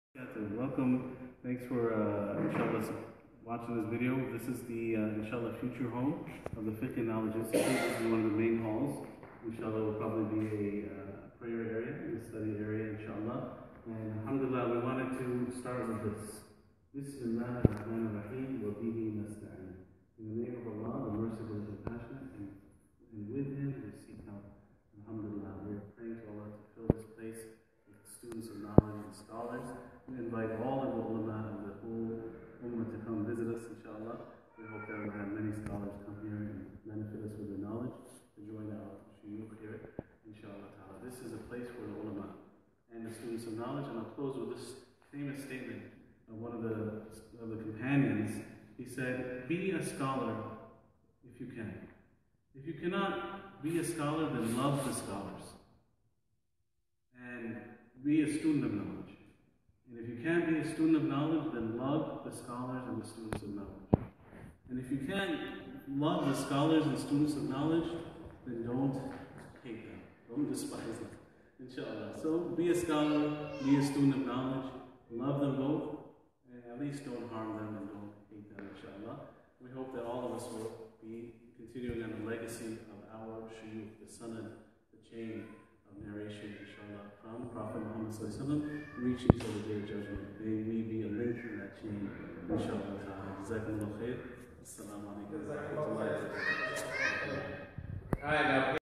Welcome. Thanks for inshallah watching this video. This is the inshallah future home of the Fiqh Knowledge Institute. This is one of the main halls. Inshallah will probably be a prayer area, a study area, inshallah. And alhamdulillah, we wanted to start with this. Bismillah ar-Rahman ar-Rahim wa bihi nasta'in. In the name of Allah, the merciful and compassionate, and with Him we seek help. Alhamdulillah, we are praying to Allah to fill this place with students of knowledge and scholars. We invite all of the ulama of the whole ummah to come visit us, inshallah. We hope that we'll have many scholars come here and benefit us with their knowledge to join our shuyukh here, inshallah ta'ala. This is a place for the ulama and the students of knowledge. And I'll close with this famous statement of one of the companions. He said, "Be a scholar if you can. If you cannot be a scholar, then love the scholars. And be a student of knowledge. And if you can't be a student of knowledge, then love the scholars and the students of knowledge. And if you can't love the scholars and students of knowledge, then don't hate them. Don't despise them. Inshallah. So be a scholar, be a student of knowledge, love them both, and at least don't harm them and don't hate them, inshallah. We hope that all of us will be continuing on the legacy of our shuyukh, the sanad, the chain of narration, inshallah, from Prophet Muhammad reaching to the day of judgment. May we be a link in that chain, inshallah ta'ala. Jazakumullah khair. Assalamu alaikum wa rahmatullahi wa barakatuh. All right, now.